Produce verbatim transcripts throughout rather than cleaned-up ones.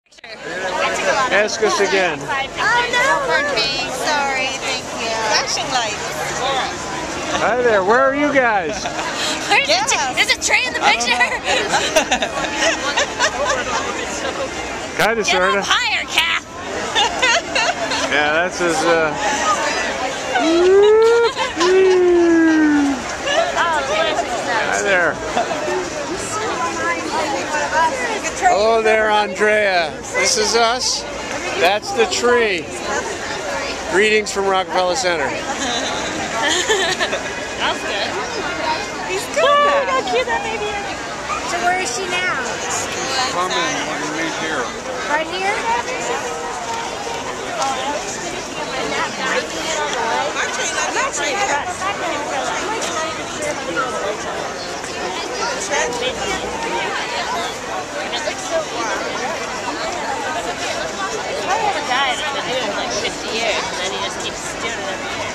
Ask us again. Oh no, for me. Sorry, thank you. Flashing lights. Hi there. Where are you guys? Where's yes. the There's a tree in the picture. Kind of, sort of. Get up higher, Kath. Yeah, that's his. Uh... Hi there. Hello there, Andrea. This is us. That's the tree. Greetings from Rockefeller Center. That's good. He's good. Oh, how cute that baby is. So where is she now? Come in. What do you mean here? Right here? I'm actually impressed. I have a guy that's been doing it like fifty years, and then he just keeps doing it every year.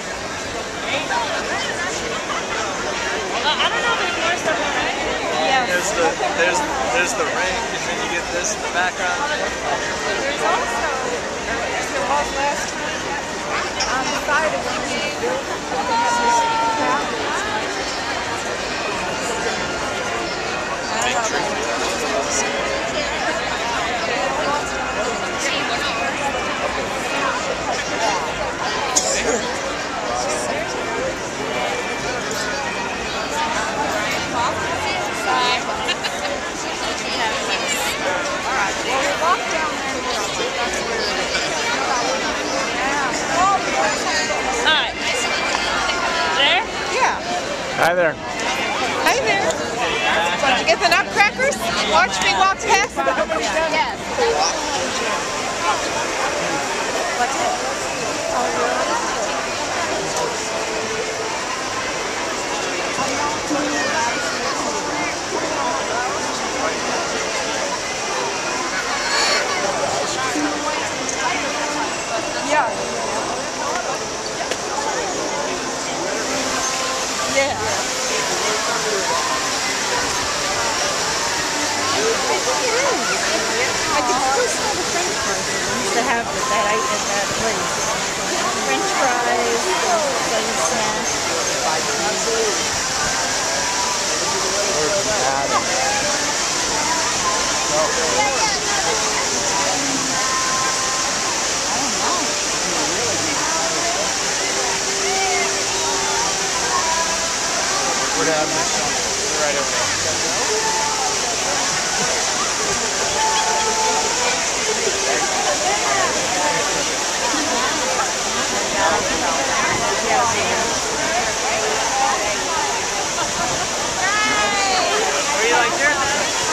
Well, I don't know if there's more stuff on right here. Yeah. There's the there's there's the ring, and then you get this in the background. There's also there was last time on the side of when you built Hi there. Hi there. Did you get the nutcrackers? Watch me walk past them. Yes. What's it? Yeah. Yeah. I think it is. I can still smell the French fries we used to have with that I at that place. French fries, some snacks. We're down there. Right over there. Are you like yours?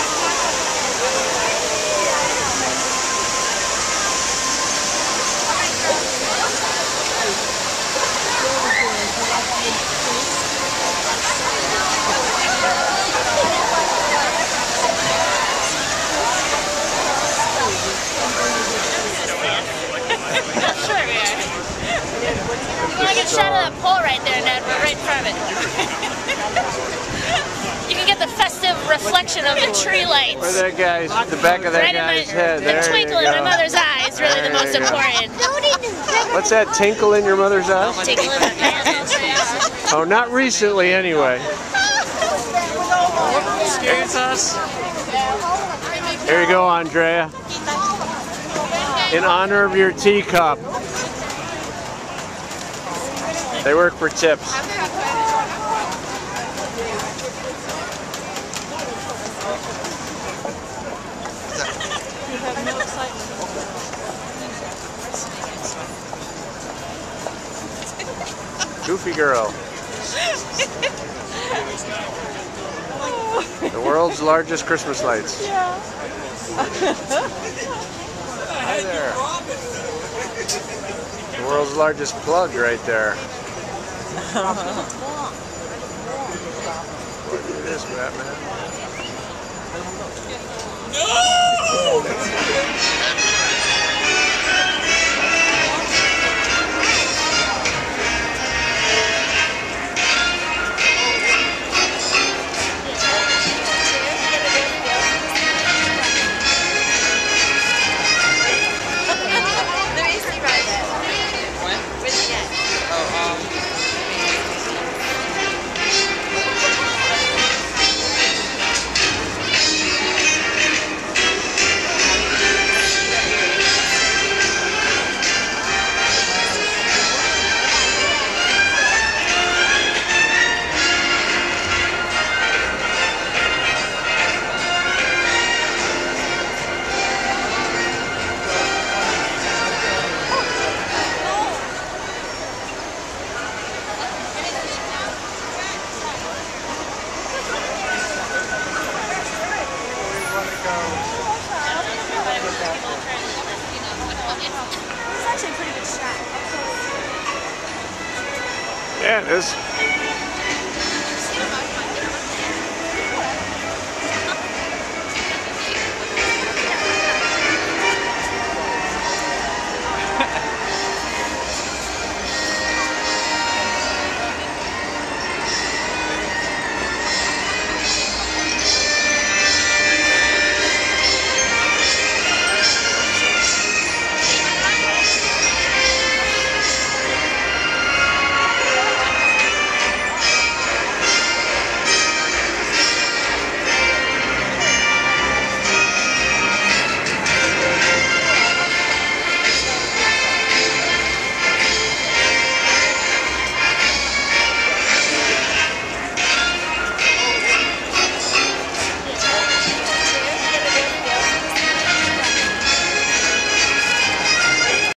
Get a shot of that pole right there, Ned. We're right in front of it. You can get the festive reflection of the tree lights. Where that guy's, the back of that right guy's in my, head. The There twinkle you in go. my mother's eye is really There the most you go. important. What's that tinkle in your mother's eye? Tinkle in my pants. Oh, not recently anyway. Excuse us. Here you go, Andrea. In honor of your teacup. They work for tips. Goofy girl. The world's largest Christmas lights. Yeah. Hi there. The world's largest plug right there. Look at this, Batman. It's actually a pretty good shot. Yeah, it is.